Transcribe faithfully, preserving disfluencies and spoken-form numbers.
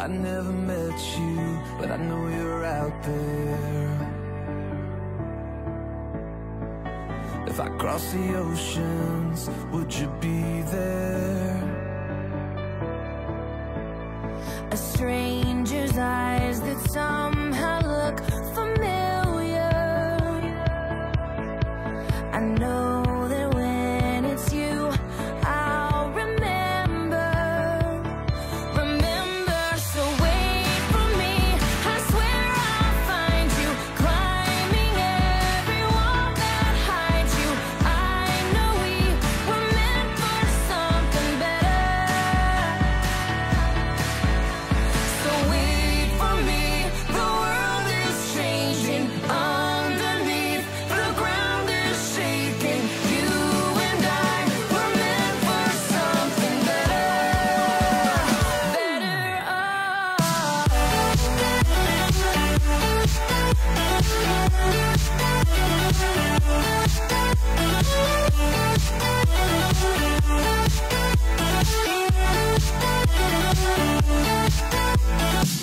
I never met you, but I know you're out there. If I cross the oceans, would you be there? A stranger's eyes that somehow look familiar. I know that when it's you, I'll remember. Remember, so wait for me. I swear I'll find you, climbing every wall that hides you. I know we were meant for something better. So wait for me, the world is changing underneath, the ground is shaking. You and I were meant for something better, better. Oh.